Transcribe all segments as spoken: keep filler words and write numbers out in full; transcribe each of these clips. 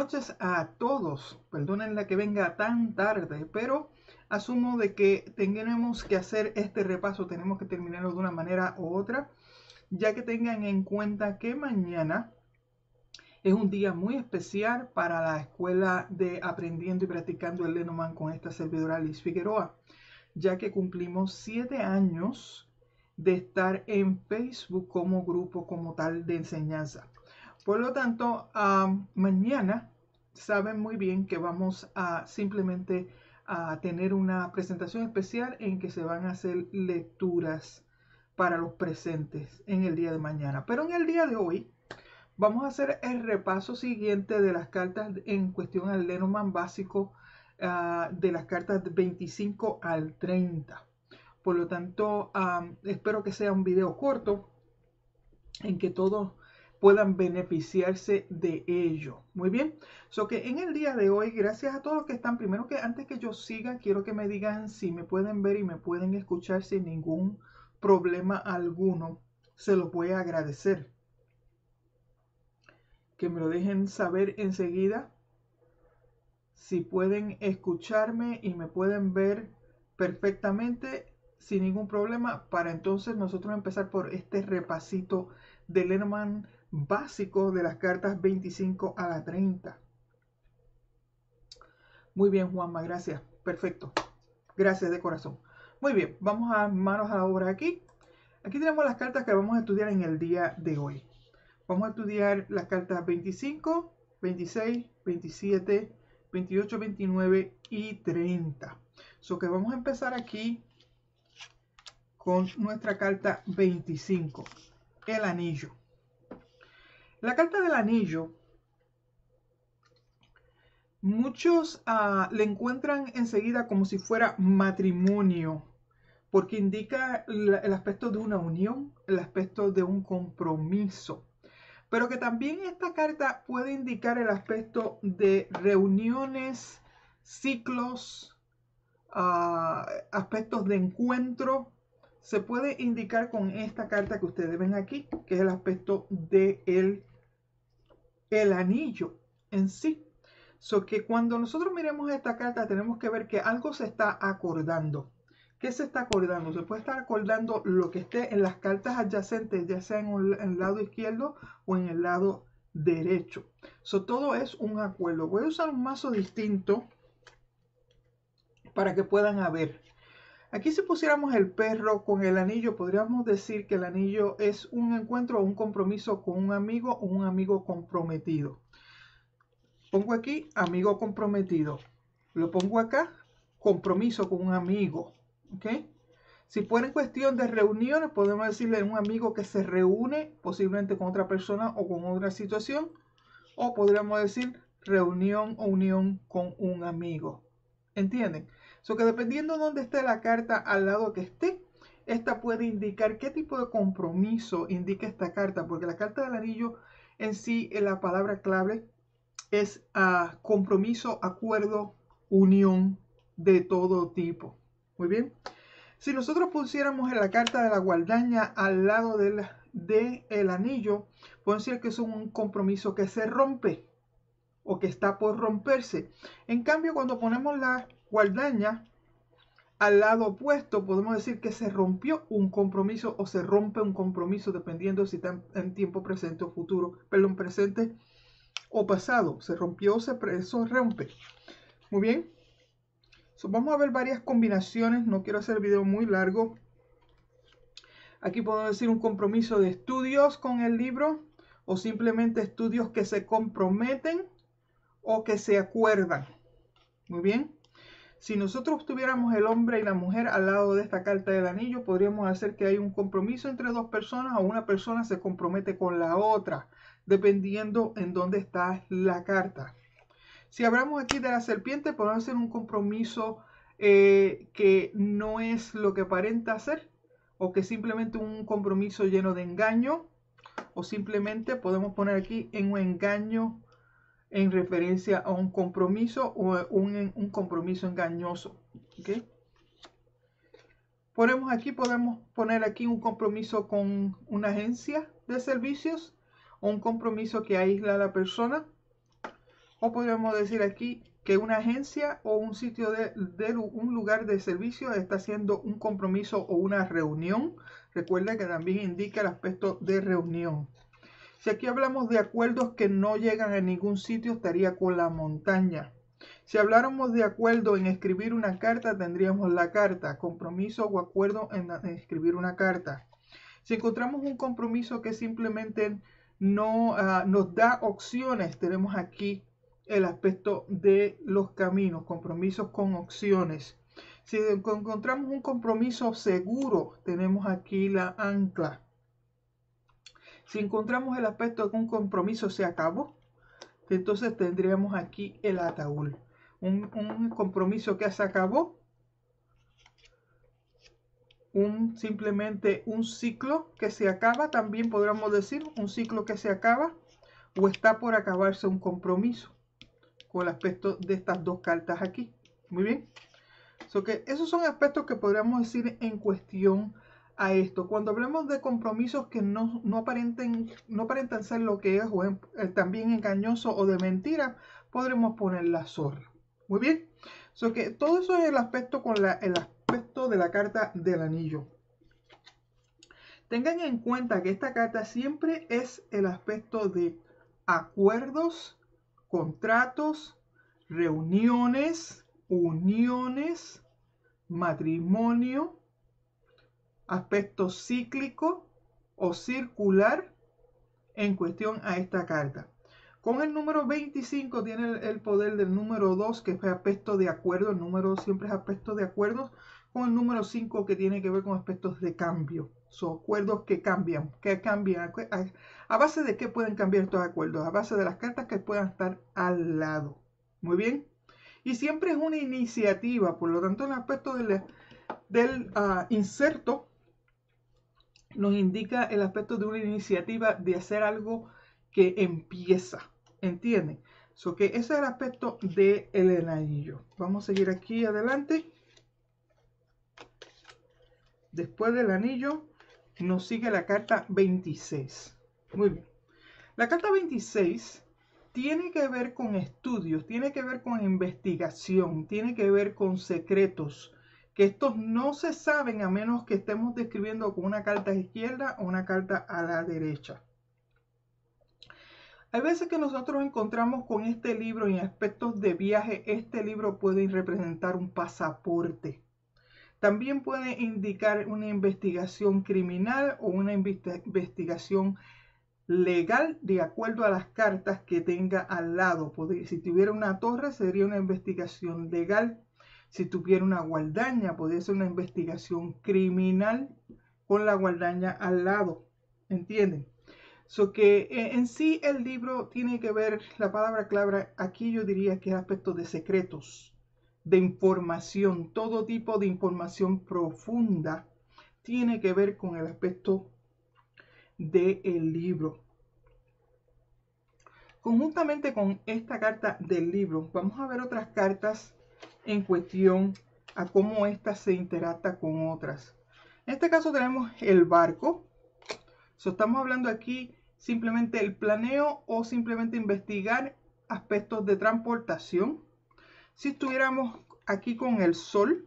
noches a todos. Perdonen la que venga tan tarde, pero asumo de que tenemos que hacer este repaso, tenemos que terminarlo de una manera u otra, ya que tengan en cuenta que mañana es un día muy especial para la escuela de Aprendiendo y Practicando el Lenormand con esta servidora Liz Figueroa, ya que cumplimos siete años de estar en Facebook como grupo, como tal de enseñanza. Por lo tanto, um, mañana saben muy bien que vamos a simplemente a tener una presentación especial en que se van a hacer lecturas para los presentes en el día de mañana. Pero en el día de hoy vamos a hacer el repaso siguiente de las cartas en cuestión al Lenormand básico, uh, de las cartas veinticinco al treinta. Por lo tanto, um, espero que sea un video corto en que todos puedan beneficiarse de ello. Muy bien, so que en el día de hoy, gracias a todos los que están, primero que antes que yo siga, quiero que me digan si me pueden ver y me pueden escuchar sin ningún problema alguno. Se los voy a agradecer. Que me lo dejen saber enseguida. Si pueden escucharme y me pueden ver perfectamente sin ningún problema, para entonces nosotros empezar por este repasito del Lenormand básico de las cartas veinticinco a la treinta. Muy bien, Juanma, gracias. Perfecto. Gracias de corazón. Muy bien, vamos a manos a la obra aquí. Aquí tenemos las cartas que vamos a estudiar en el día de hoy. Vamos a estudiar las cartas veinticinco, veintiséis, veintisiete, veintiocho, veintinueve y treinta. So que vamos a empezar aquí con nuestra carta veinticinco, el anillo. La carta del anillo, muchos uh, le encuentran enseguida como si fuera matrimonio, porque indica la, el aspecto de una unión, el aspecto de un compromiso. Pero que también esta carta puede indicar el aspecto de reuniones, ciclos, uh, aspectos de encuentro. Se puede indicar con esta carta que ustedes ven aquí, que es el aspecto de el el anillo en sí. So que cuando nosotros miremos esta carta tenemos que ver que algo se está acordando. ¿Qué se está acordando? Se puede estar acordando lo que esté en las cartas adyacentes, ya sea en el lado izquierdo o en el lado derecho. So todo es un acuerdo. Voy a usar un mazo distinto para que puedan ver. Aquí si pusiéramos el perro con el anillo, podríamos decir que el anillo es un encuentro o un compromiso con un amigo o un amigo comprometido. Pongo aquí amigo comprometido. Lo pongo acá, compromiso con un amigo. ¿Ok? Si fuera en cuestión de reuniones, podemos decirle a un amigo que se reúne posiblemente con otra persona o con otra situación. O podríamos decir reunión o unión con un amigo. ¿Entienden? So que dependiendo de dónde esté la carta al lado que esté, esta puede indicar qué tipo de compromiso indica esta carta, porque la carta del anillo en sí, en la palabra clave es uh, compromiso, acuerdo, unión de todo tipo. Muy bien. Si nosotros pusiéramos en la carta de la guadaña al lado del de el anillo, podemos decir que es un compromiso que se rompe o que está por romperse. En cambio, cuando ponemos la guadaña al lado opuesto, podemos decir que se rompió un compromiso o se rompe un compromiso, dependiendo si está en tiempo presente o futuro, perdón, presente o pasado. Se rompió, se eso rompe. Muy bien. So, vamos a ver varias combinaciones. No quiero hacer el video muy largo. Aquí podemos decir un compromiso de estudios con el libro o simplemente estudios que se comprometen o que se acuerdan. Muy bien. Si nosotros tuviéramos el hombre y la mujer al lado de esta carta del anillo, podríamos hacer que hay un compromiso entre dos personas o una persona se compromete con la otra, dependiendo en dónde está la carta. Si hablamos aquí de la serpiente, podemos hacer un compromiso eh, que no es lo que aparenta ser, o que simplemente un compromiso lleno de engaño, o simplemente podemos poner aquí en un engaño en referencia a un compromiso o un, un compromiso engañoso. ¿Okay? Ponemos aquí, podemos poner aquí un compromiso con una agencia de servicios o un compromiso que aísla a la persona o podríamos decir aquí que una agencia o un sitio de, de un lugar de servicio está haciendo un compromiso o una reunión. Recuerda que también indica el aspecto de reunión. Si aquí hablamos de acuerdos que no llegan a ningún sitio, estaría con la montaña. Si habláramos de acuerdo en escribir una carta, tendríamos la carta, compromiso o acuerdo en, en escribir una carta. Si encontramos un compromiso que simplemente no uh, nos da opciones, tenemos aquí el aspecto de los caminos, compromisos con opciones. Si encontramos un compromiso seguro, tenemos aquí la ancla. Si encontramos el aspecto de que un compromiso se acabó, entonces tendríamos aquí el ataúd. Un, un compromiso que se acabó, un, simplemente un ciclo que se acaba, también podríamos decir un ciclo que se acaba, o está por acabarse un compromiso, con el aspecto de estas dos cartas aquí. Muy bien. So que esos son aspectos que podríamos decir en cuestión a esto. Cuando hablamos de compromisos que no, no, aparenten, no aparentan ser lo que es, o en, eh, también engañoso o de mentira, podremos poner la zorra. Muy bien. So que todo eso es el aspecto con la, el aspecto de la carta del anillo. Tengan en cuenta que esta carta siempre es el aspecto de acuerdos, contratos, reuniones, uniones, matrimonio, aspecto cíclico o circular en cuestión a esta carta. Con el número veinticinco tiene el, el poder del número dos, que es aspecto de acuerdo. El número dos siempre es aspecto de acuerdos. Con el número cinco, que tiene que ver con aspectos de cambio. Son acuerdos que cambian. Que cambian. ¿A, a base de qué pueden cambiar estos acuerdos? A base de las cartas que puedan estar al lado. Muy bien. Y siempre es una iniciativa. Por lo tanto, el aspecto del, del uh, inserto nos indica el aspecto de una iniciativa de hacer algo que empieza. ¿Entienden? So que ese es el aspecto del anillo. Vamos a seguir aquí adelante. Después del anillo nos sigue la carta veintiséis. Muy bien. La carta veintiséis tiene que ver con estudios, tiene que ver con investigación, tiene que ver con secretos, que estos no se saben a menos que estemos describiendo con una carta a la izquierda o una carta a la derecha. Hay veces que nosotros encontramos con este libro en aspectos de viaje, este libro puede representar un pasaporte. También puede indicar una investigación criminal o una investigación legal de acuerdo a las cartas que tenga al lado. Si tuviera una torre sería una investigación legal. Si tuviera una guadaña podría ser una investigación criminal con la guadaña al lado. ¿Entienden? So que eh, en sí el libro tiene que ver, la palabra clave aquí yo diría que es aspecto de secretos, de información, todo tipo de información profunda tiene que ver con el aspecto del libro. Conjuntamente con esta carta del libro, vamos a ver otras cartas en cuestión a cómo esta se interacta con otras. En este caso tenemos el barco. So, estamos hablando aquí simplemente el planeo o simplemente investigar aspectos de transportación. Si estuviéramos aquí con el sol,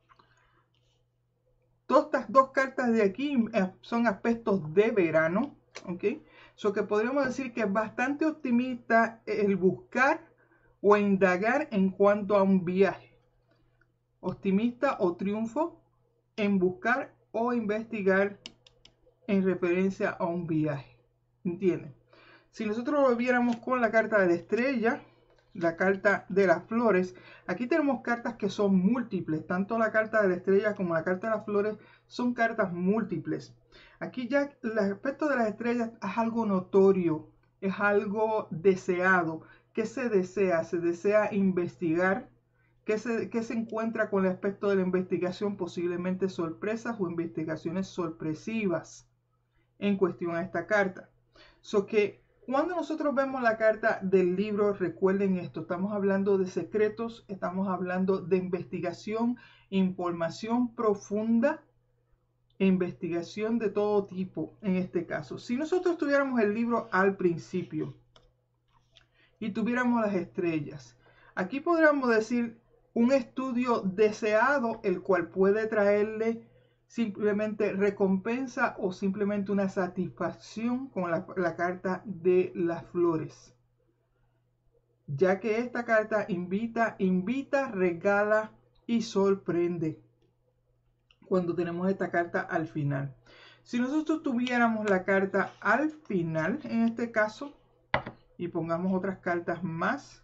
todas estas dos cartas de aquí son aspectos de verano, ¿ok? So que podríamos decir que es bastante optimista el buscar o indagar en cuanto a un viaje. Optimista o triunfo en buscar o investigar en referencia a un viaje. ¿Entienden? Si nosotros lo viéramos con la carta de la estrella, la carta de las flores, aquí tenemos cartas que son múltiples. Tanto la carta de la estrella como la carta de las flores son cartas múltiples. Aquí ya el aspecto de las estrellas es algo notorio, es algo deseado. ¿Qué se desea? Se desea investigar. ¿Qué se, qué se encuentra con el aspecto de la investigación? Posiblemente sorpresas o investigaciones sorpresivas en cuestión a esta carta. So que cuando nosotros vemos la carta del libro, recuerden esto, estamos hablando de secretos, estamos hablando de investigación, información profunda, investigación de todo tipo en este caso. Si nosotros tuviéramos el libro al principio y tuviéramos las estrellas. Aquí podríamos decir un estudio deseado, el cual puede traerle simplemente recompensa o simplemente una satisfacción con la, la carta de las flores. Ya que esta carta invita, invita, regala y sorprende cuando tenemos esta carta al final. Si nosotros tuviéramos la carta al final, en este caso, y pongamos otras cartas más,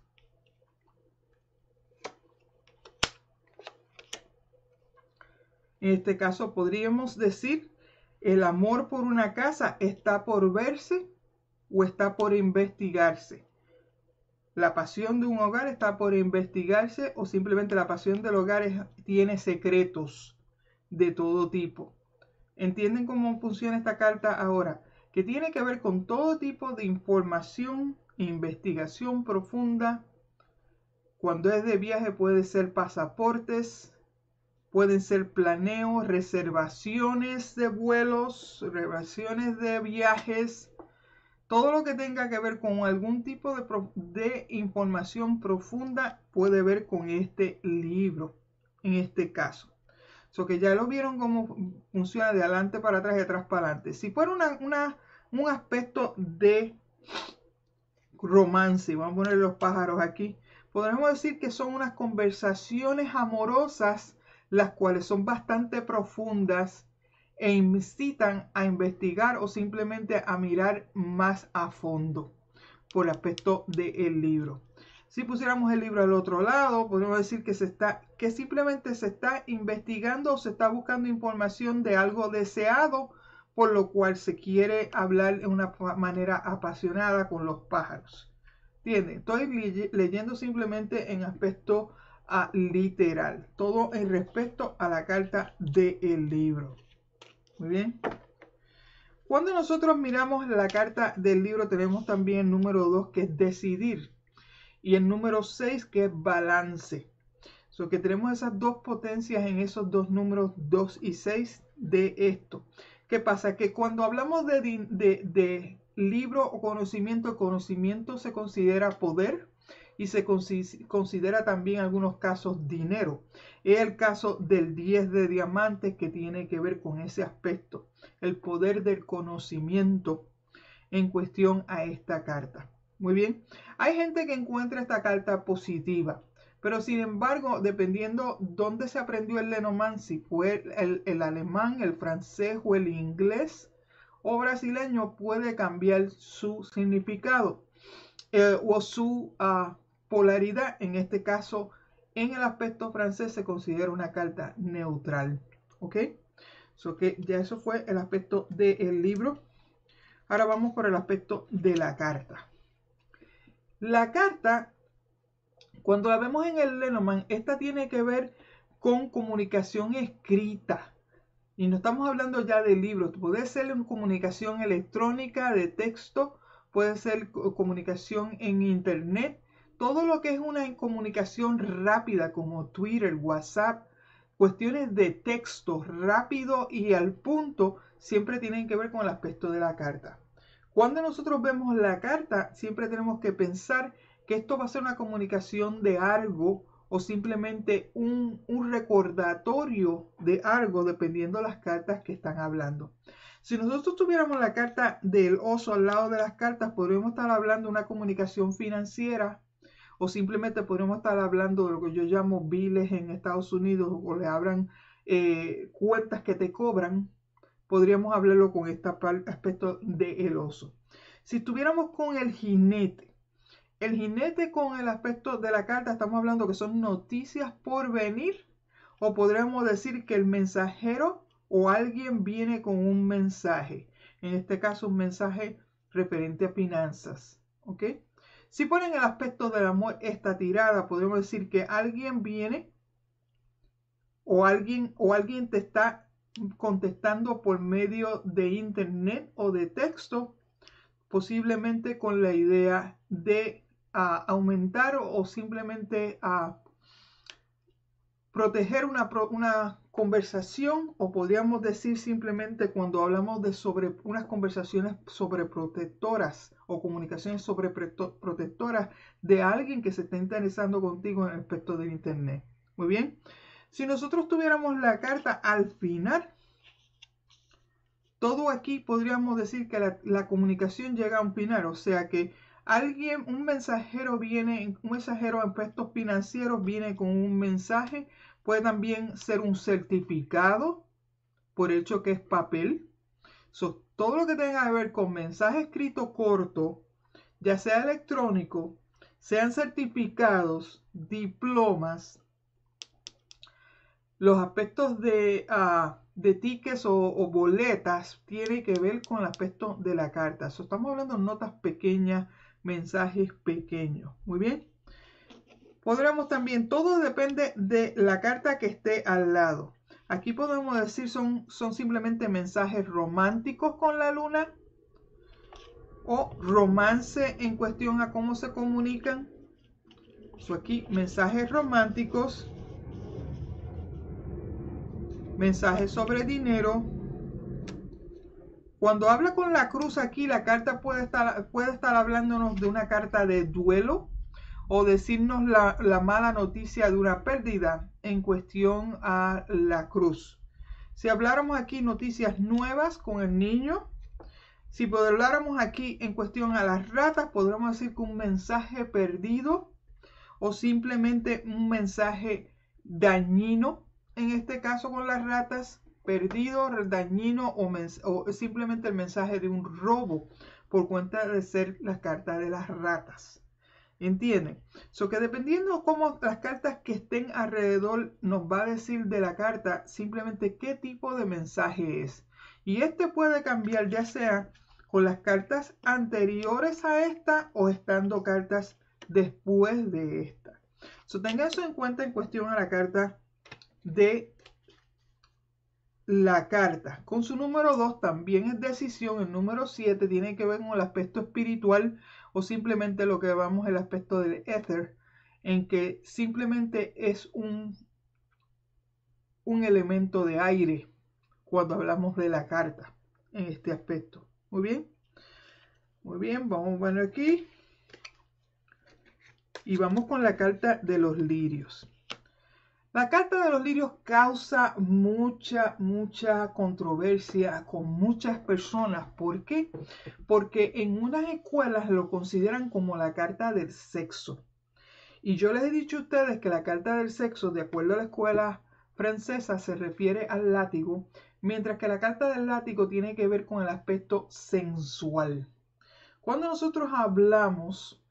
en este caso podríamos decir, el amor por una casa está por verse o está por investigarse. La pasión de un hogar está por investigarse o simplemente la pasión del hogar es, tiene secretos de todo tipo. ¿Entienden cómo funciona esta carta ahora? Que tiene que ver con todo tipo de información, investigación profunda. Cuando es de viaje puede ser pasaportes, pueden ser planeos, reservaciones de vuelos, reservaciones de viajes. Todo lo que tenga que ver con algún tipo de, de información profunda puede ver con este libro, en este caso. So que ya lo vieron cómo funciona de adelante para atrás y de atrás para adelante. Si fuera una, una, un aspecto de romance, vamos a poner los pájaros aquí, podríamos decir que son unas conversaciones amorosas, las cuales son bastante profundas e incitan a investigar o simplemente a mirar más a fondo por el aspecto del libro. Si pusiéramos el libro al otro lado, podemos decir que, se está, que simplemente se está investigando o se está buscando información de algo deseado, por lo cual se quiere hablar de una manera apasionada con los pájaros. ¿Entienden? Estoy le leyendo simplemente en aspecto a literal, todo en respecto a la carta del libro. Muy bien. Cuando nosotros miramos la carta del libro, tenemos también el número dos, que es decidir. Y el número seis, que es balance. So que tenemos esas dos potencias en esos dos números dos y seis de esto. ¿Qué pasa? Que cuando hablamos de, de, de libro o conocimiento, conocimiento se considera poder y se considera también en algunos casos dinero. Es el caso del diez de diamantes, que tiene que ver con ese aspecto, el poder del conocimiento en cuestión a esta carta. Muy bien, hay gente que encuentra esta carta positiva, pero sin embargo, dependiendo dónde se aprendió el Lenormand, si fue el, el alemán, el francés o el inglés o brasileño, puede cambiar su significado eh, o su uh, polaridad. En este caso, en el aspecto francés se considera una carta neutral. ¿Ok? So que ya eso fue el aspecto del libro. Ahora vamos por el aspecto de la carta. La carta, cuando la vemos en el Lenormand, esta tiene que ver con comunicación escrita. Y no estamos hablando ya de libros. Puede ser en comunicación electrónica, de texto, puede ser comunicación en internet. Todo lo que es una comunicación rápida como Twitter, WhatsApp, cuestiones de texto rápido y al punto, siempre tienen que ver con el aspecto de la carta. Cuando nosotros vemos la carta, siempre tenemos que pensar que esto va a ser una comunicación de algo o simplemente un, un recordatorio de algo, dependiendo de las cartas que están hablando. Si nosotros tuviéramos la carta del oso al lado de las cartas, podríamos estar hablando de una comunicación financiera o simplemente podríamos estar hablando de lo que yo llamo biles en Estados Unidos, o le abran eh, cuentas que te cobran. Podríamos hablarlo con este aspecto del oso. Si estuviéramos con el jinete, el jinete con el aspecto de la carta, estamos hablando que son noticias por venir, o podríamos decir que el mensajero o alguien viene con un mensaje. En este caso, un mensaje referente a finanzas. ¿Ok? Si ponen el aspecto del amor esta tirada, podemos decir que alguien viene o alguien, o alguien te está contestando por medio de internet o de texto, posiblemente con la idea de uh, aumentar o, o simplemente uh, proteger una, una conversación, o podríamos decir simplemente cuando hablamos de sobre unas conversaciones sobreprotectoras o comunicaciones sobreprotectoras de alguien que se está interesando contigo en el aspecto del internet. Muy bien. Si nosotros tuviéramos la carta al final, todo aquí podríamos decir que la, la comunicación llega a un final, o sea que alguien, un mensajero viene, un mensajero en aspectos financieros viene con un mensaje. Puede también ser un certificado, por hecho que es papel. So, todo lo que tenga que ver con mensaje escrito corto, ya sea electrónico, sean certificados, diplomas, los aspectos de, uh, de tickets o, o boletas, tiene que ver con el aspecto de la carta. So, estamos hablando de notas pequeñas, mensajes pequeños. Muy bien. Podríamos también, todo depende de la carta que esté al lado. Aquí podemos decir son, son simplemente mensajes románticos con la luna o romance en cuestión a cómo se comunican. So, aquí mensajes románticos, mensajes sobre dinero. Cuando habla con la cruz aquí, la carta puede estar, puede estar hablándonos de una carta de duelo, o decirnos la, la mala noticia de una pérdida en cuestión a la cruz. Si habláramos aquí noticias nuevas con el niño, si habláramos aquí en cuestión a las ratas, podríamos decir que un mensaje perdido o simplemente un mensaje dañino. En este caso con las ratas, perdido, dañino o, o simplemente el mensaje de un robo por cuenta de ser las cartas de las ratas. ¿Entienden? So que dependiendo cómo las cartas que estén alrededor nos va a decir de la carta simplemente qué tipo de mensaje es. Y este puede cambiar ya sea con las cartas anteriores a esta o estando cartas después de esta. So tengan eso en cuenta en cuestión a la carta de la carta. Con su número dos también es decisión. El número siete tiene que ver con el aspecto espiritual o simplemente lo que llamamos el aspecto del éter, en que simplemente es un, un elemento de aire cuando hablamos de la carta en este aspecto. Muy bien. Muy bien, vamos a ver aquí. Y vamos con la carta de los lirios. La carta de los lirios causa mucha, mucha controversia con muchas personas. ¿Por qué? Porque en unas escuelas lo consideran como la carta del sexo. Y yo les he dicho a ustedes que la carta del sexo, de acuerdo a la escuela francesa, se refiere al látigo, mientras que la carta del látigo tiene que ver con el aspecto sensual. Cuando nosotros hablamos,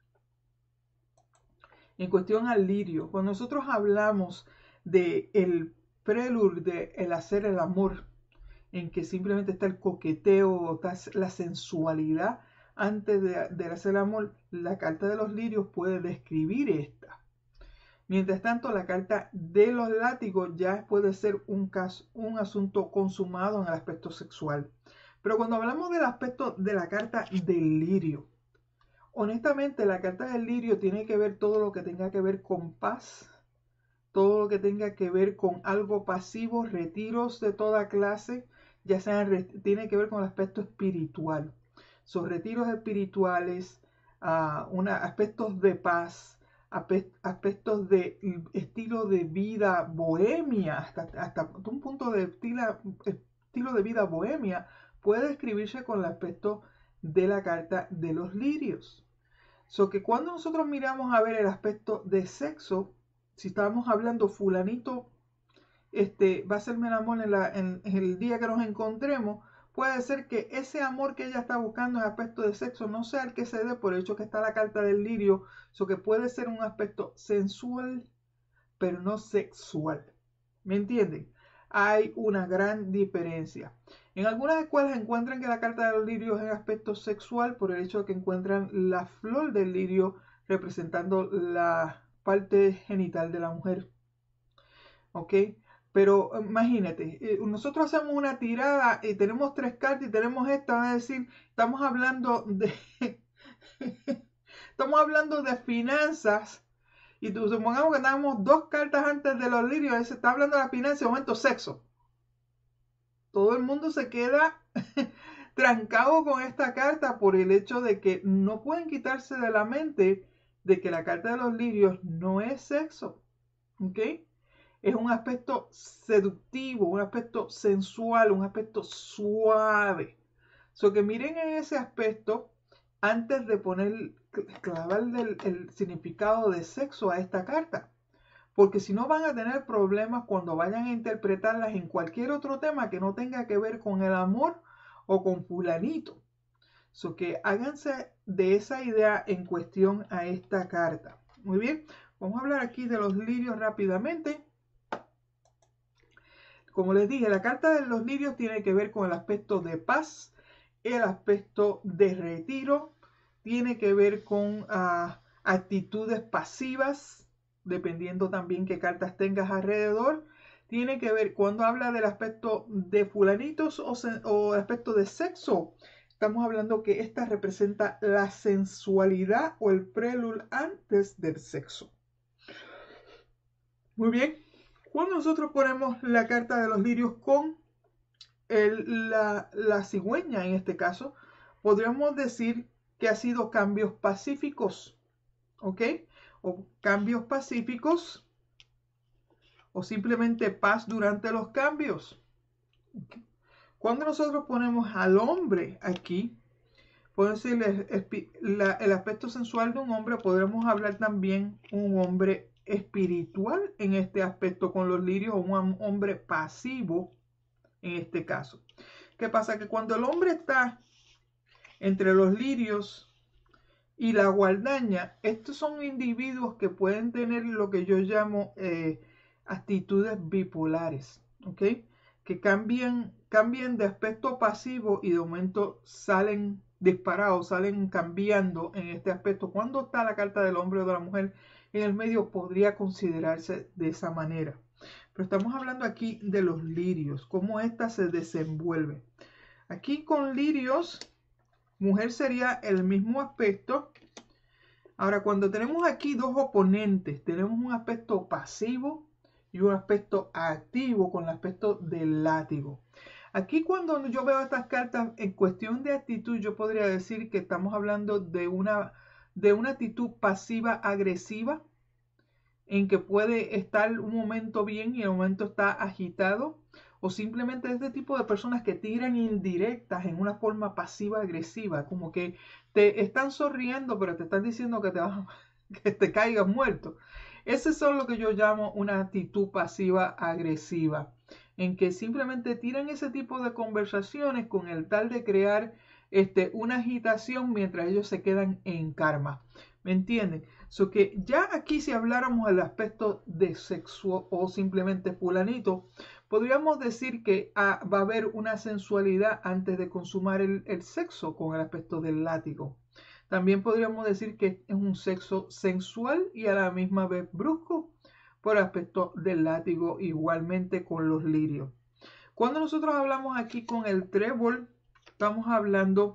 en cuestión al lirio, cuando nosotros hablamos de el prelude, de el hacer el amor, en que simplemente está el coqueteo, está la sensualidad antes de, de hacer el amor, la carta de los lirios puede describir esta. Mientras tanto, la carta de los látigos ya puede ser un, caso, un asunto consumado en el aspecto sexual. Pero cuando hablamos del aspecto de la carta del lirio, honestamente la carta del lirio tiene que ver todo lo que tenga que ver con paz, todo lo que tenga que ver con algo pasivo, retiros de toda clase, ya sean, tiene que ver con el aspecto espiritual. Son retiros espirituales, uh, una, aspectos de paz, aspectos de estilo de vida bohemia, hasta, hasta un punto de estilo, estilo de vida bohemia, puede describirse con el aspecto de la carta de los lirios. So que cuando nosotros miramos a ver el aspecto de sexo, si estábamos hablando fulanito, este, va a hacerme el amor en, la, en, en el día que nos encontremos, puede ser que ese amor que ella está buscando en aspecto de sexo no sea el que se dé por el hecho que está la carta del lirio, so que puede ser un aspecto sensual, pero no sexual. ¿Me entienden? Hay una gran diferencia. En algunas escuelas encuentran que la carta de los lirios es en aspecto sexual por el hecho de que encuentran la flor del lirio representando la parte genital de la mujer. ¿Ok? Pero imagínate, nosotros hacemos una tirada y tenemos tres cartas y tenemos esta, van a decir, estamos hablando de estamos hablando de finanzas Y tú, supongamos que damos dos cartas antes de los lirios, se está hablando de la finanza, de momento sexo. Todo el mundo se queda trancado con esta carta por el hecho de que no pueden quitarse de la mente de que la carta de los lirios no es sexo, ¿ok? Es un aspecto seductivo, un aspecto sensual, un aspecto suave. So que miren en ese aspecto antes de poner, clavarle el, el significado de sexo a esta carta. Porque si no van a tener problemas cuando vayan a interpretarlas en cualquier otro tema que no tenga que ver con el amor o con fulanito. So que háganse de esa idea en cuestión a esta carta. Muy bien, vamos a hablar aquí de los lirios rápidamente. Como les dije, la carta de los lirios tiene que ver con el aspecto de paz, el aspecto de retiro, tiene que ver con uh, actitudes pasivas, dependiendo también qué cartas tengas alrededor. Tiene que ver cuando habla del aspecto de fulanitos o, o el aspecto de sexo. Estamos hablando que esta representa la sensualidad o el preludio antes del sexo. Muy bien. Cuando nosotros ponemos la carta de los lirios con el, la, la cigüeña, en este caso, podríamos decir que ha sido cambios pacíficos, ¿ok? O cambios pacíficos, o simplemente paz durante los cambios. ¿Okay? Cuando nosotros ponemos al hombre aquí, podemos decir el, la, el aspecto sensual de un hombre, podremos hablar también un hombre espiritual en este aspecto con los lirios, o un hombre pasivo en este caso. ¿Qué pasa? Que cuando el hombre está entre los lirios y la guadaña, estos son individuos que pueden tener lo que yo llamo eh, actitudes bipolares, ¿ok? Que cambian, cambian de aspecto pasivo y de momento salen disparados, salen cambiando en este aspecto. Cuando está la carta del hombre o de la mujer en el medio, podría considerarse de esa manera. Pero estamos hablando aquí de los lirios, cómo ésta se desenvuelve. Aquí con lirios, mujer sería el mismo aspecto. Ahora, cuando tenemos aquí dos oponentes, tenemos un aspecto pasivo y un aspecto activo con el aspecto del látigo. Aquí cuando yo veo estas cartas en cuestión de actitud, yo podría decir que estamos hablando de una, de una actitud pasiva agresiva, en que puede estar un momento bien y el momento está agitado, o simplemente este tipo de personas que tiran indirectas en una forma pasiva agresiva, como que te están sonriendo pero te están diciendo que te, vas, que te caigas muerto. Ese es lo que yo llamo una actitud pasiva agresiva, en que simplemente tiran ese tipo de conversaciones con el tal de crear este, una agitación mientras ellos se quedan en karma. ¿Me entienden? So que ya aquí, si habláramos del aspecto de sexo o simplemente fulanito, podríamos decir que ah, va a haber una sensualidad antes de consumar el, el sexo con el aspecto del látigo. También podríamos decir que es un sexo sensual y a la misma vez brusco por el aspecto del látigo, igualmente con los lirios. Cuando nosotros hablamos aquí con el trébol, estamos hablando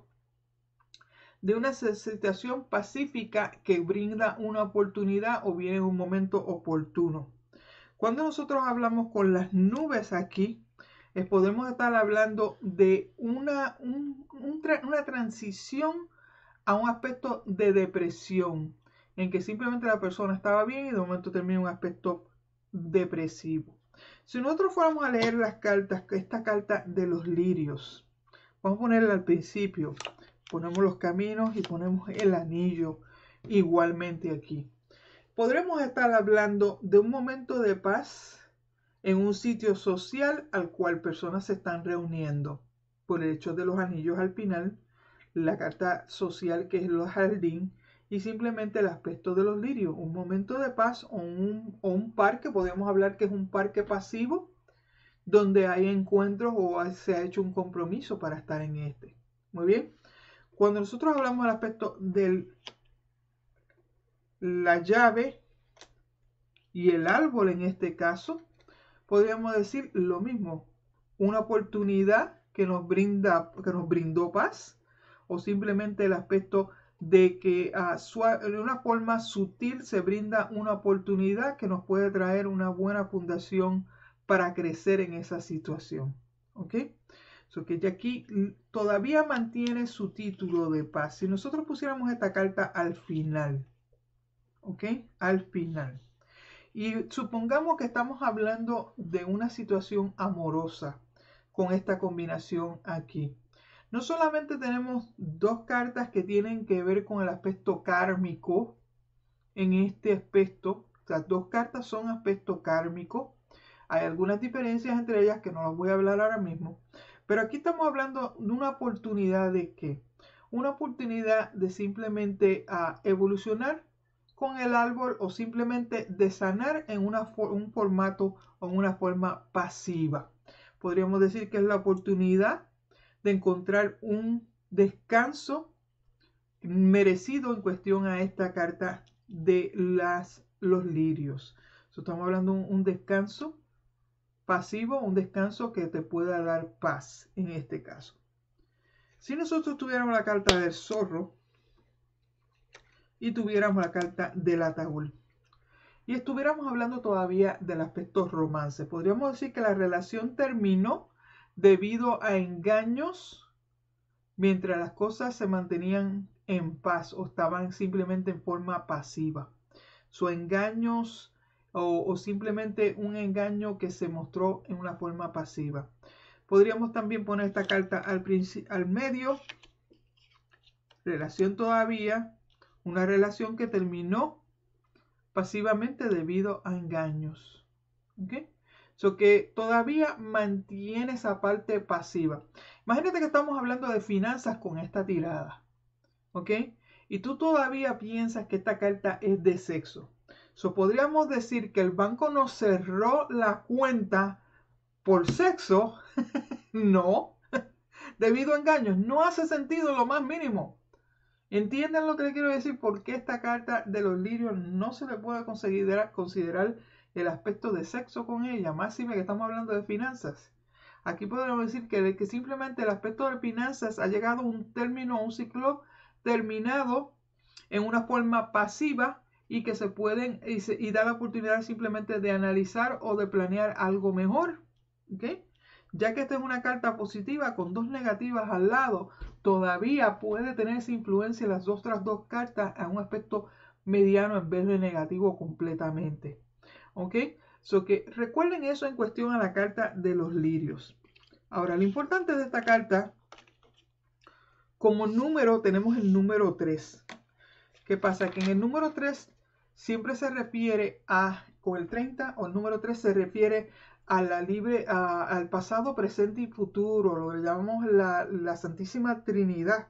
de una situación pacífica que brinda una oportunidad o bien en un momento oportuno. Cuando nosotros hablamos con las nubes aquí, eh, podemos estar hablando de una, un, un tra una transición a un aspecto de depresión, en que simplemente la persona estaba bien y de momento termina un aspecto depresivo. Si nosotros fuéramos a leer las cartas, esta carta de los lirios, vamos a ponerla al principio. Ponemos los caminos y ponemos el anillo igualmente aquí. Podremos estar hablando de un momento de paz en un sitio social al cual personas se están reuniendo. Por el hecho de los anillos al final, la carta social que es el jardín y simplemente el aspecto de los lirios. Un momento de paz o un, o un parque, podemos hablar que es un parque pasivo donde hay encuentros o se ha hecho un compromiso para estar en este. Muy bien. Cuando nosotros hablamos del aspecto de la llave y el árbol en este caso, podríamos decir lo mismo. Una oportunidad que nos brinda, que nos brindó paz, o simplemente el aspecto de que uh, de una forma sutil se brinda una oportunidad que nos puede traer una buena fundación para crecer en esa situación. ¿Ok? So que ya aquí todavía mantiene su título de paz. Si nosotros pusiéramos esta carta al final, ¿ok? Al final. Y supongamos que estamos hablando de una situación amorosa con esta combinación aquí. No solamente tenemos dos cartas que tienen que ver con el aspecto kármico en este aspecto. Las dos cartas son aspecto kármico. Hay algunas diferencias entre ellas que no las voy a hablar ahora mismo. Pero aquí estamos hablando de una oportunidad de ¿qué? Una oportunidad de simplemente uh, evolucionar con el árbol o simplemente de sanar en una un formato o en una forma pasiva. Podríamos decir que es la oportunidad de encontrar un descanso merecido en cuestión a esta carta de las, los lirios. So, estamos hablando de un, un descanso pasivo, un descanso que te pueda dar paz en este caso. Si nosotros tuviéramos la carta del zorro y tuviéramos la carta del ataúd y estuviéramos hablando todavía del aspecto romance, podríamos decir que la relación terminó debido a engaños mientras las cosas se mantenían en paz o estaban simplemente en forma pasiva. Sus engaños o, o simplemente un engaño que se mostró en una forma pasiva. Podríamos también poner esta carta al, al medio. Relación todavía. Una relación que terminó pasivamente debido a engaños. ¿Ok? So que todavía mantiene esa parte pasiva. Imagínate que estamos hablando de finanzas con esta tirada. ¿Ok? Y tú todavía piensas que esta carta es de sexo. So podríamos decir que el banco nos cerró la cuenta por sexo. No. Debido a engaños. No hace sentido lo más mínimo. ¿Entienden lo que le quiero decir? Porque esta carta de los lirios no se le puede considerar, considerar el aspecto de sexo con ella. Más si que estamos hablando de finanzas. Aquí podemos decir que, que simplemente el aspecto de finanzas ha llegado a un término, un ciclo terminado en una forma pasiva y que se pueden y, se, y da la oportunidad simplemente de analizar o de planear algo mejor. ¿Okay? Ya que esta es una carta positiva con dos negativas al lado, todavía puede tener esa influencia las otras dos cartas a un aspecto mediano en vez de negativo completamente. ¿Ok? So que recuerden eso en cuestión a la carta de los lirios. Ahora, lo importante de esta carta, como número tenemos el número tres. ¿Qué pasa? Que en el número tres siempre se refiere a, con el treinta o el número tres se refiere a la libre, a, al pasado, presente y futuro, lo que llamamos la, la Santísima Trinidad,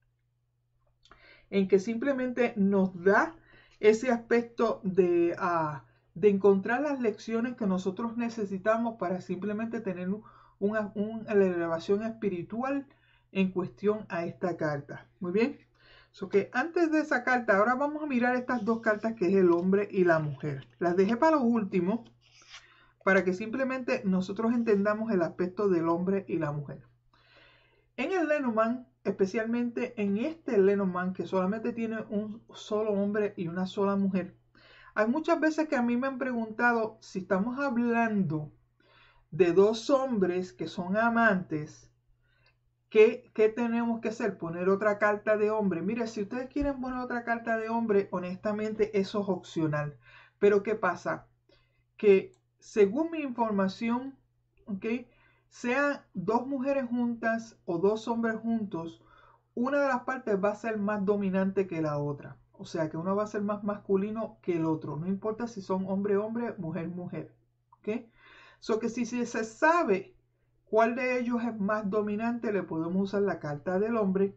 en que simplemente nos da ese aspecto de, uh, de encontrar las lecciones que nosotros necesitamos para simplemente tener una, una elevación espiritual en cuestión a esta carta. Muy bien. So que antes de esa carta, ahora vamos a mirar estas dos cartas que es el hombre y la mujer. Las dejé para lo último, para que simplemente nosotros entendamos el aspecto del hombre y la mujer. En el Lenormand, especialmente en este Lenormand que solamente tiene un solo hombre y una sola mujer, hay muchas veces que a mí me han preguntado si estamos hablando de dos hombres que son amantes, ¿qué, qué tenemos que hacer? Poner otra carta de hombre. Mire, si ustedes quieren poner otra carta de hombre, honestamente eso es opcional. Pero ¿qué pasa? Que según mi información, ¿ok? Sean dos mujeres juntas o dos hombres juntos, una de las partes va a ser más dominante que la otra. O sea que uno va a ser más masculino que el otro. No importa si son hombre-hombre, mujer-mujer. ¿Ok? So que si, si se sabe cuál de ellos es más dominante, le podemos usar la carta del hombre.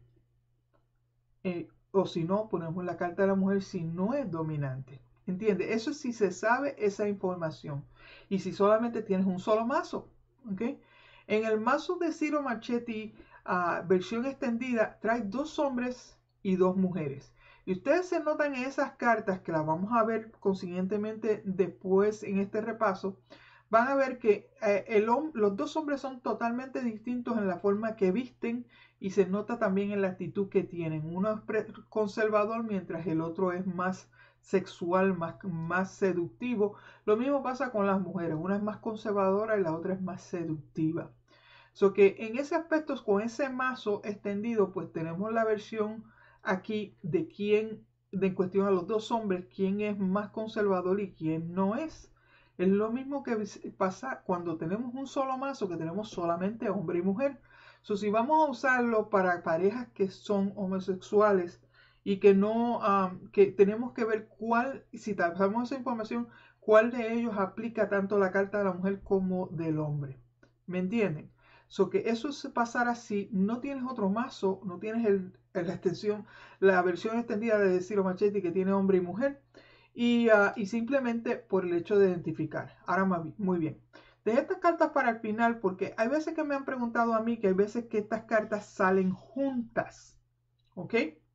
Eh, o si no, ponemos la carta de la mujer si no es dominante. ¿Entiendes? Eso es si se sabe esa información. Y si solamente tienes un solo mazo. ¿Ok? En el mazo de Ciro Marchetti, uh, versión extendida, trae dos hombres y dos mujeres. Y ustedes se notan en esas cartas, que las vamos a ver consiguientemente después en este repaso, van a ver que eh, el, los dos hombres son totalmente distintos en la forma que visten y se nota también en la actitud que tienen. Uno es conservador mientras el otro es más sexual, más, más seductivo. Lo mismo pasa con las mujeres. Una es más conservadora y la otra es más seductiva. So que en ese aspecto, con ese mazo extendido, pues tenemos la versión aquí de quién, de en cuestión a los dos hombres, quién es más conservador y quién no es. Es lo mismo que pasa cuando tenemos un solo mazo, que tenemos solamente hombre y mujer. So, si vamos a usarlo para parejas que son homosexuales y que no, um, que tenemos que ver cuál, si sabemos esa información, cuál de ellos aplica tanto la carta de la mujer como del hombre. ¿Me entienden? So que eso es pasar así, no tienes otro mazo, no tienes el, la extensión, la versión extendida de Ciro Marchetti que tiene hombre y mujer, y, uh, y simplemente por el hecho de identificar. Ahora muy bien. Dejé estas cartas para el final porque hay veces que me han preguntado a mí que hay veces que estas cartas salen juntas. ¿Ok?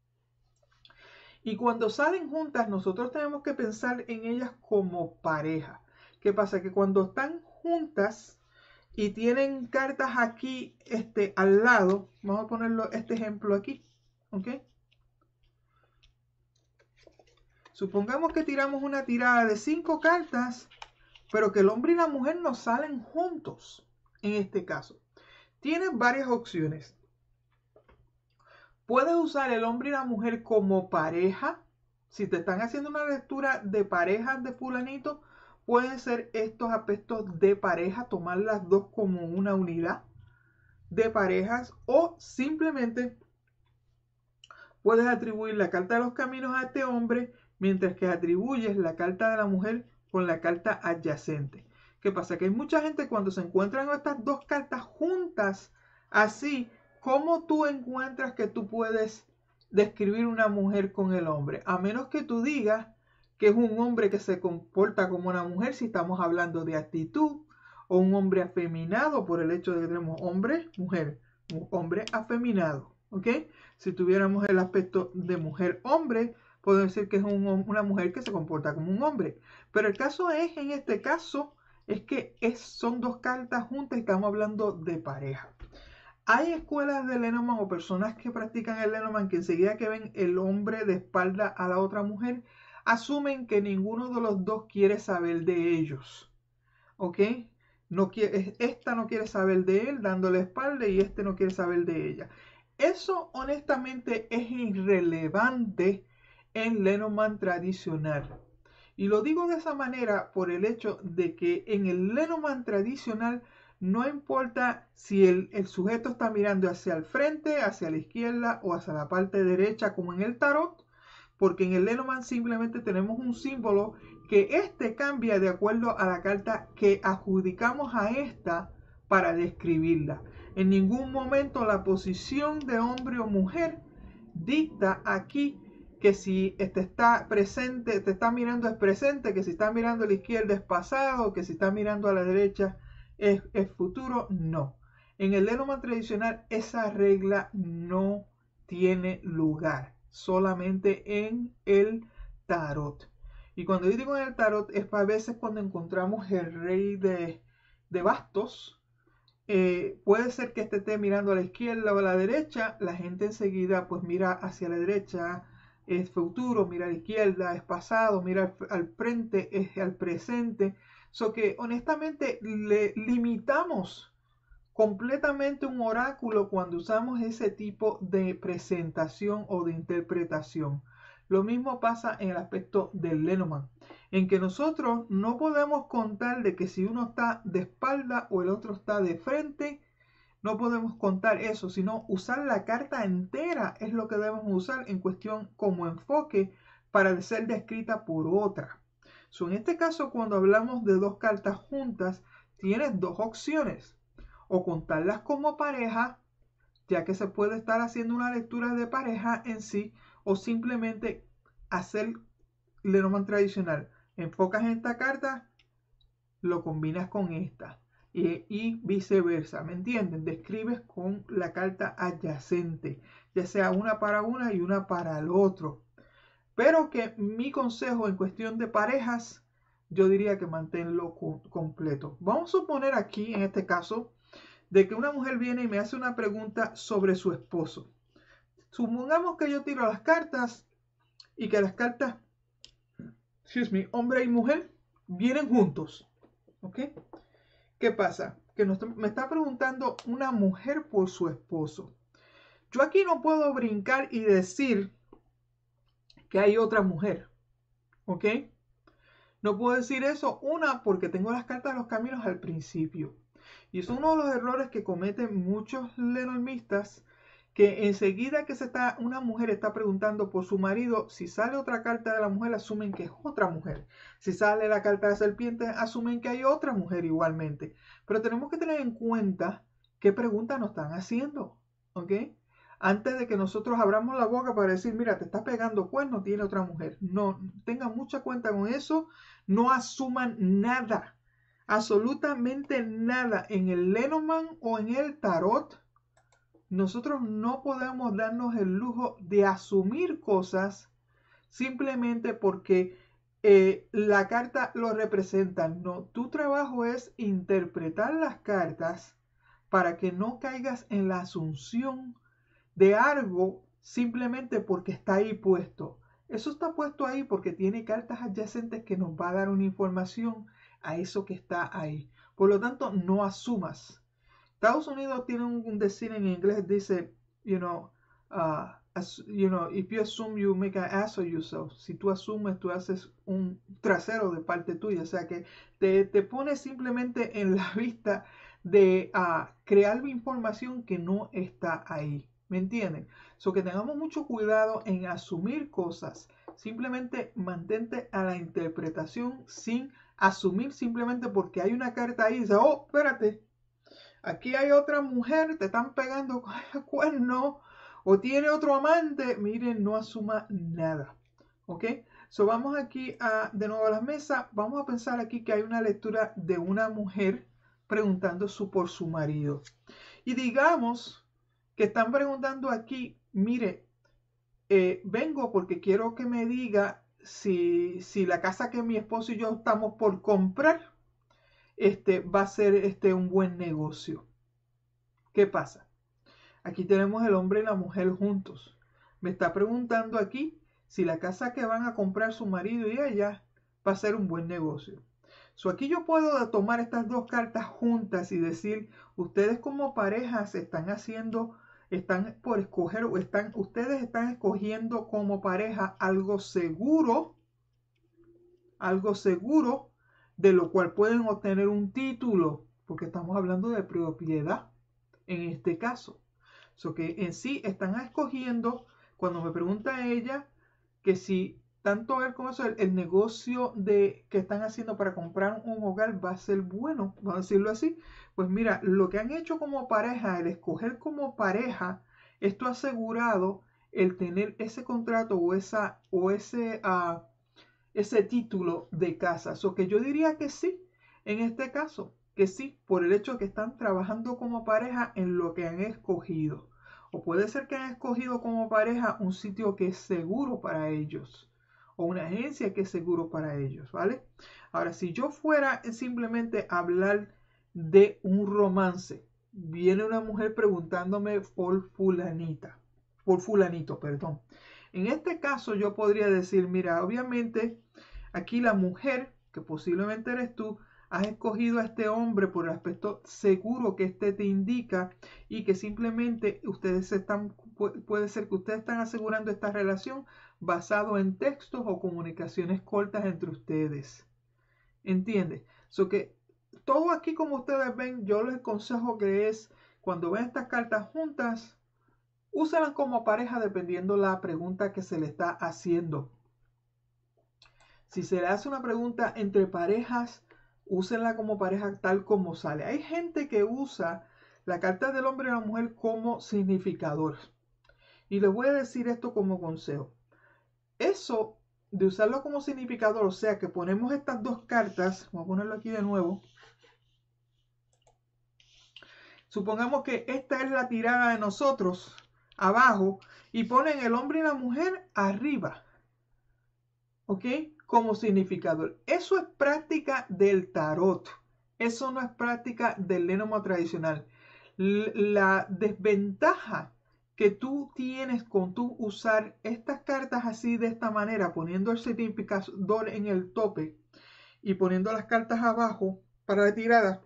Y cuando salen juntas, nosotros tenemos que pensar en ellas como pareja. ¿Qué pasa? Que cuando están juntas y tienen cartas aquí este, al lado, vamos a ponerlo este ejemplo aquí, ¿ok? Supongamos que tiramos una tirada de cinco cartas, pero que el hombre y la mujer no salen juntos, en este caso. Tienes varias opciones. Puedes usar el hombre y la mujer como pareja. Si te están haciendo una lectura de parejas de fulanito, pueden ser estos aspectos de pareja, tomar las dos como una unidad de parejas, o simplemente puedes atribuir la carta de los caminos a este hombre, mientras que atribuyes la carta de la mujer con la carta adyacente. ¿Qué pasa? Que hay mucha gente cuando se encuentran estas dos cartas juntas, así, ¿cómo tú encuentras que tú puedes describir una mujer con el hombre? A menos que tú digas que es un hombre que se comporta como una mujer, si estamos hablando de actitud, o un hombre afeminado por el hecho de que tenemos hombre, mujer, un hombre afeminado, ¿ok? Si tuviéramos el aspecto de mujer-hombre, podemos decir que es un, una mujer que se comporta como un hombre. Pero el caso es, en este caso, es que es, son dos cartas juntas y estamos hablando de pareja. Hay escuelas de Lenormand o personas que practican el Lenormand que enseguida que ven el hombre de espalda a la otra mujer, asumen que ninguno de los dos quiere saber de ellos. ¿Ok? No quiere, esta no quiere saber de él dándole espalda y este no quiere saber de ella. Eso honestamente es irrelevante en Lenormand tradicional. Y lo digo de esa manera por el hecho de que en el Lenormand tradicional no importa si el, el sujeto está mirando hacia el frente, hacia la izquierda o hacia la parte derecha como en el tarot, porque en el Lenormand simplemente tenemos un símbolo que este cambia de acuerdo a la carta que adjudicamos a esta para describirla. En ningún momento la posición de hombre o mujer dicta aquí que si este está presente, te está mirando es presente, que si está mirando a la izquierda es pasado, que si está mirando a la derecha es, es futuro. No. En el Lenormand tradicional esa regla no tiene lugar, solamente en el tarot. Y cuando yo digo en el tarot es a veces cuando encontramos el rey de, de bastos. Eh, puede ser que este esté mirando a la izquierda o a la derecha, la gente enseguida pues mira hacia la derecha, es futuro, mira a la izquierda, es pasado, mira al, al frente, es al presente. So que honestamente le limitamos completamente un oráculo cuando usamos ese tipo de presentación o de interpretación. Lo mismo pasa en el aspecto del Lenormand, en que nosotros no podemos contar de que si uno está de espalda o el otro está de frente, no podemos contar eso, sino usar la carta entera es lo que debemos usar en cuestión como enfoque para ser descrita por otra. So, en este caso, cuando hablamos de dos cartas juntas, tienes dos opciones. O contarlas como pareja, ya que se puede estar haciendo una lectura de pareja en sí, o simplemente hacer Lenormand tradicional. Enfocas en esta carta, lo combinas con esta. Y, y viceversa, ¿me entienden? Describes con la carta adyacente, ya sea una para una y una para el otro. Pero que mi consejo en cuestión de parejas, yo diría que manténlo completo. Vamos a suponer aquí, en este caso, de que una mujer viene y me hace una pregunta sobre su esposo. Supongamos que yo tiro las cartas y que las cartas, excuse me, hombre y mujer, vienen juntos. ¿Ok? ¿Qué pasa? Que nos, me está preguntando una mujer por su esposo. Yo aquí no puedo brincar y decir que hay otra mujer. ¿Ok? No puedo decir eso, una, porque tengo las cartas de los caminos al principio. Y es uno de los errores que cometen muchos lenormistas, que enseguida que se está, una mujer está preguntando por su marido, si sale otra carta de la mujer, asumen que es otra mujer. Si sale la carta de la serpiente, asumen que hay otra mujer igualmente. Pero tenemos que tener en cuenta qué preguntas nos están haciendo, ¿ok? Antes de que nosotros abramos la boca para decir, mira, te está pegando cuerno, tiene otra mujer. No, tengan mucha cuenta con eso, no asuman nada. Absolutamente nada en el Lenormand o en el tarot. Nosotros no podemos darnos el lujo de asumir cosas simplemente porque eh, la carta lo representa. No, tu trabajo es interpretar las cartas para que no caigas en la asunción de algo simplemente porque está ahí puesto. Eso está puesto ahí porque tiene cartas adyacentes que nos va a dar una información a eso que está ahí. Por lo tanto, no asumas. Estados Unidos tiene un decir en inglés, dice, you know, uh, as, you know, if you assume, you make an ass of yourself. Si tú asumes, tú haces un trasero de parte tuya. O sea que te, te pones simplemente en la vista de uh, crear información que no está ahí. ¿Me entienden? So que tengamos mucho cuidado en asumir cosas. Simplemente mantente a la interpretación sin asumir simplemente porque hay una carta ahí y dice, oh, espérate, aquí hay otra mujer, te están pegando cuernos o tiene otro amante. Miren, no asuma nada. ¿Ok? So vamos aquí a, de nuevo a la mesa. Vamos a pensar aquí que hay una lectura de una mujer preguntando su, por su marido. Y digamos que están preguntando aquí, mire, eh, vengo porque quiero que me diga si, si la casa que mi esposo y yo estamos por comprar este, va a ser este, un buen negocio. ¿Qué pasa? Aquí tenemos el hombre y la mujer juntos. Me está preguntando aquí si la casa que van a comprar su marido y ella va a ser un buen negocio. So, aquí yo puedo tomar estas dos cartas juntas y decir, ustedes como parejas están haciendo, están por escoger o están, ustedes están escogiendo como pareja algo seguro, algo seguro de lo cual pueden obtener un título, porque estamos hablando de propiedad en este caso. So que en sí están escogiendo, cuando me pregunta ella, que si tanto él como eso, el, el negocio de, que están haciendo para comprar un hogar va a ser bueno, vamos a decirlo así. Pues mira, lo que han hecho como pareja, el escoger como pareja, esto ha asegurado el tener ese contrato o, esa, o ese, uh, ese título de casa. So que yo diría que sí, en este caso, que sí, por el hecho de que están trabajando como pareja en lo que han escogido. O puede ser que han escogido como pareja un sitio que es seguro para ellos. O una agencia que es seguro para ellos, ¿vale? Ahora, si yo fuera simplemente a hablar de un romance, viene una mujer preguntándome por fulanita, por fulanito, perdón. En este caso yo podría decir, mira, obviamente aquí la mujer, que posiblemente eres tú, has escogido a este hombre por el aspecto seguro que este te indica y que simplemente ustedes están, puede ser que ustedes están asegurando esta relación basado en textos o comunicaciones cortas entre ustedes. ¿Entiendes? So que todo aquí, como ustedes ven, yo les aconsejo que es, cuando ven estas cartas juntas, úsenlas como pareja dependiendo la pregunta que se le está haciendo. Si se le hace una pregunta entre parejas, úsenla como pareja tal como sale. Hay gente que usa la carta del hombre y la mujer como significador. Y les voy a decir esto como consejo. Eso de usarlo como significador, o sea que ponemos estas dos cartas, vamos a ponerlo aquí de nuevo. Supongamos que esta es la tirada de nosotros abajo y ponen el hombre y la mujer arriba. ¿Ok? como significador. Eso es práctica del tarot. Eso no es práctica del Lenormand tradicional. La desventaja que tú tienes con tú usar estas cartas así de esta manera, poniendo el significador en el tope y poniendo las cartas abajo para la tirada,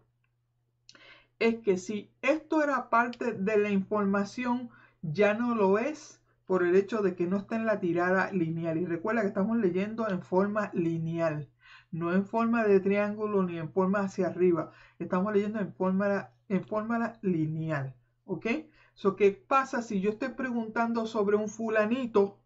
es que si esto era parte de la información, ya no lo es por el hecho de que no está en la tirada lineal. Y recuerda que estamos leyendo en forma lineal, no en forma de triángulo ni en forma hacia arriba. Estamos leyendo en forma, en forma lineal. ¿Ok? So, ¿qué pasa si yo estoy preguntando sobre un fulanito?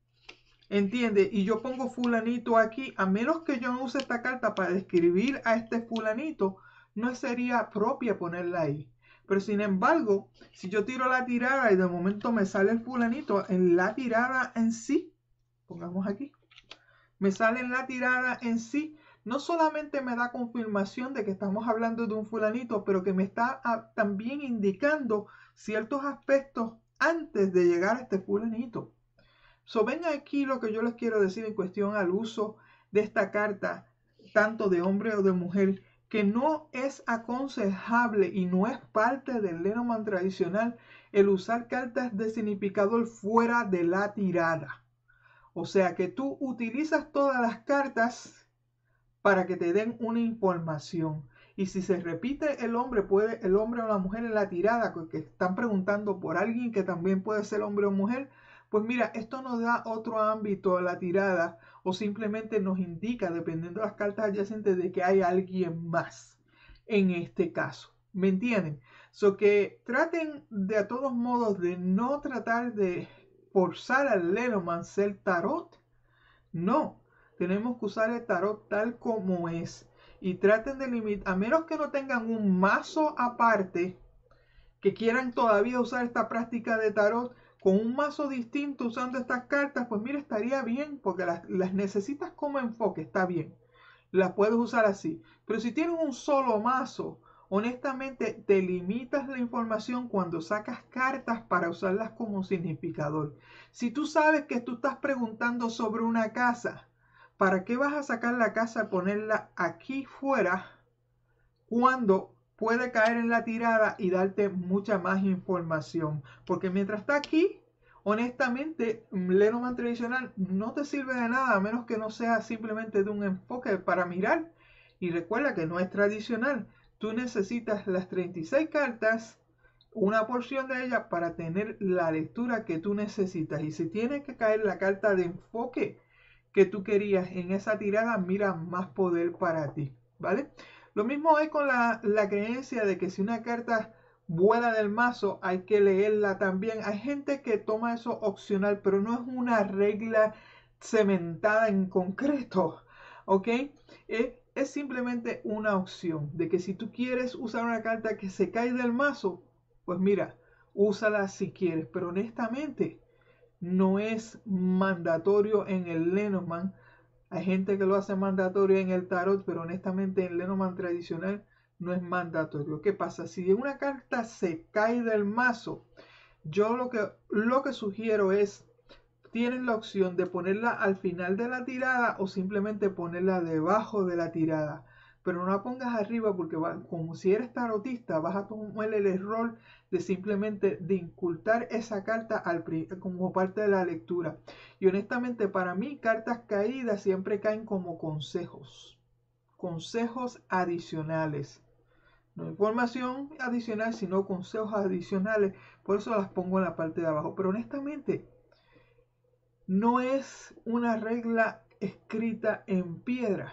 ¿Entiende? Y yo pongo fulanito aquí, a menos que yo no use esta carta para describir a este fulanito, no sería propia ponerla ahí. Pero sin embargo, si yo tiro la tirada y de momento me sale el fulanito en la tirada en sí, pongamos aquí, me sale en la tirada en sí, no solamente me da confirmación de que estamos hablando de un fulanito, pero que me está a, también indicando ciertos aspectos antes de llegar a este fulanito. So, ven aquí lo que yo les quiero decir en cuestión al uso de esta carta, tanto de hombre o de mujer, que no es aconsejable y no es parte del Lenormand tradicional el usar cartas de significador fuera de la tirada. O sea que tú utilizas todas las cartas para que te den una información. Y si se repite el hombre, puede, el hombre o la mujer en la tirada, que están preguntando por alguien que también puede ser hombre o mujer, pues mira, esto nos da otro ámbito a la tirada o simplemente nos indica, dependiendo de las cartas adyacentes, de que hay alguien más en este caso. ¿Me entienden? So que traten de a todos modos de no tratar de forzar al Lenormand ser tarot. No, tenemos que usar el tarot tal como es. Y traten de limitar, a menos que no tengan un mazo aparte, que quieran todavía usar esta práctica de tarot con un mazo distinto usando estas cartas, pues mira, estaría bien, porque las, las necesitas como enfoque, está bien. Las puedes usar así. Pero si tienes un solo mazo, honestamente te limitas la información cuando sacas cartas para usarlas como significador. Si tú sabes que tú estás preguntando sobre una casa, ¿para qué vas a sacar la casa y ponerla aquí fuera cuando puede caer en la tirada y darte mucha más información? Porque mientras está aquí, honestamente, Lenormand tradicional no te sirve de nada a menos que no sea simplemente de un enfoque para mirar. Y recuerda que no es tradicional. Tú necesitas las treinta y seis cartas, una porción de ellas, para tener la lectura que tú necesitas. Y si tiene que caer la carta de enfoque que tú querías en esa tirada, mira, más poder para ti, ¿vale? Lo mismo hay con la, la creencia de que si una carta vuela del mazo hay que leerla también. Hay gente que toma eso opcional, pero no es una regla cementada en concreto, ¿ok? Es, es simplemente una opción de que si tú quieres usar una carta que se cae del mazo, pues mira, úsala si quieres, pero honestamente no es mandatorio en el Lenormand. Hay gente que lo hace mandatorio en el tarot, pero honestamente en el Lenormand tradicional no es mandatorio. ¿Qué pasa? Si una carta se cae del mazo, yo lo que, lo que sugiero es, tienen la opción de ponerla al final de la tirada o simplemente ponerla debajo de la tirada. Pero no la pongas arriba porque va, como si eres tarotista vas a tomar el error de simplemente de incultar esa carta al, como parte de la lectura. Y honestamente para mí cartas caídas siempre caen como consejos. Consejos adicionales. No información adicional, sino consejos adicionales. Por eso las pongo en la parte de abajo. Pero honestamente no es una regla escrita en piedra.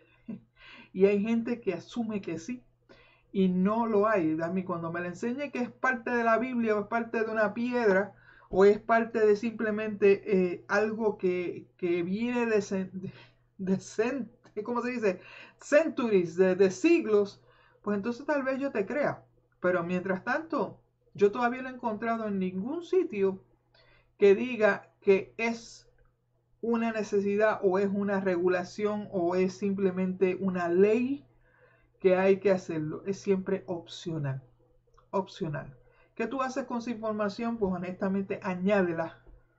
Y hay gente que asume que sí. Y no lo hay. A mí cuando me le enseñe que es parte de la Biblia o es parte de una piedra o es parte de simplemente eh, algo que, que viene de, de, de, ¿cómo se dice? Centuries, de, de siglos, pues entonces tal vez yo te crea. Pero mientras tanto, yo todavía no he encontrado en ningún sitio que diga que es una necesidad o es una regulación o es simplemente una ley que hay que hacerlo. Es siempre opcional. Opcional. ¿Qué tú haces con esa información? Pues honestamente añádela.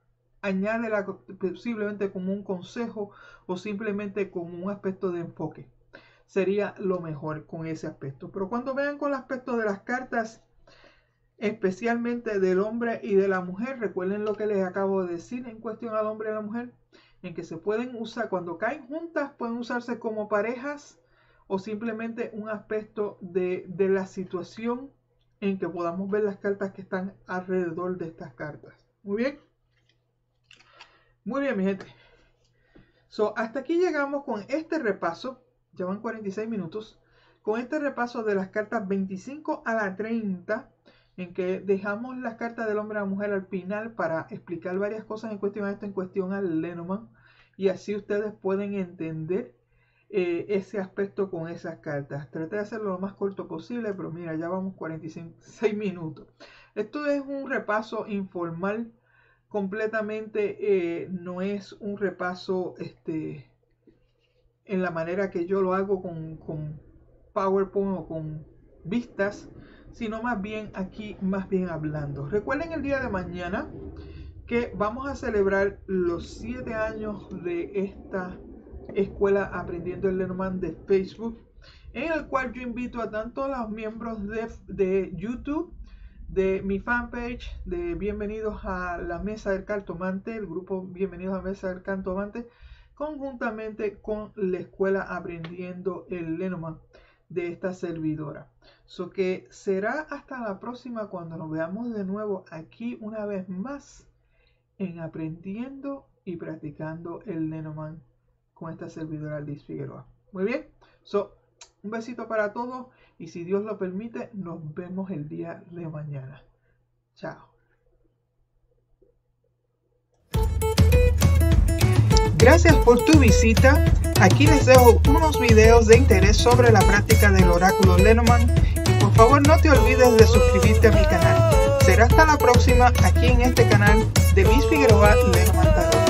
añádela posiblemente como un consejo o simplemente como un aspecto de enfoque. Sería lo mejor con ese aspecto. Pero cuando vean con el aspecto de las cartas, especialmente del hombre y de la mujer, recuerden lo que les acabo de decir en cuestión al hombre y a la mujer, en que se pueden usar, cuando caen juntas, pueden usarse como parejas o simplemente un aspecto de, de la situación en que podamos ver las cartas que están alrededor de estas cartas. Muy bien. Muy bien, mi gente. So, hasta aquí llegamos con este repaso. Ya van cuarenta y seis minutos. Con este repaso de las cartas veinticinco a la treinta, en que dejamos las cartas del hombre a la mujer al final para explicar varias cosas en cuestión a esto, en cuestión al Lenormand. Y así ustedes pueden entender eh, ese aspecto con esas cartas. Traté de hacerlo lo más corto posible, pero mira, ya vamos cuarenta y seis minutos. Esto es un repaso informal. Completamente eh, no es un repaso este, en la manera que yo lo hago con, con PowerPoint o con vistas, sino más bien aquí, más bien hablando. Recuerden el día de mañana que vamos a celebrar los siete años de esta escuela Aprendiendo el Lenormand de Facebook, en el cual yo invito a tanto los miembros de, de YouTube, de mi fanpage de Bienvenidos a la Mesa del Cartomante, el grupo Bienvenidos a la Mesa del Cartomante, conjuntamente con la escuela Aprendiendo el Lenormand de esta servidora. So que será hasta la próxima cuando nos veamos de nuevo aquí una vez más en Aprendiendo y Practicando el Lenormand con esta servidora Liz Figueroa. Muy bien, so un besito para todos y si Dios lo permite, nos vemos el día de mañana. Chao. Gracias por tu visita. Aquí les dejo unos videos de interés sobre la práctica del oráculo Lenormand. Y por favor no te olvides de suscribirte a mi canal. Será hasta la próxima aquí en este canal de Liz Figueroa Lenormand.